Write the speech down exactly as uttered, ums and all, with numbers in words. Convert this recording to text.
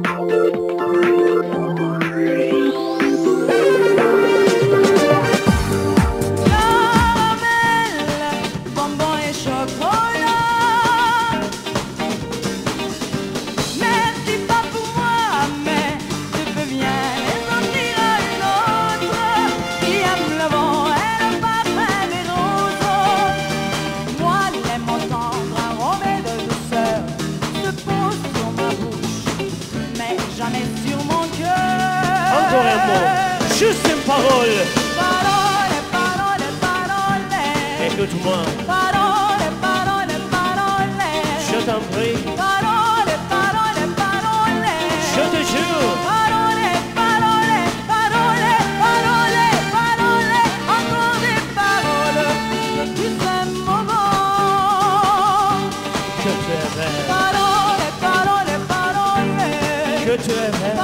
Juste une parole. Parole, parole, parole. Écoute-moi. Parole, parole, parole. Je t'en prie. Parole, parole, parole. Je te jure. Parole, parole, parole, parole, parole. Encore des paroles. Tu sais, maman. Que tu es belle. Parole, parole, parole. Que tu es belle.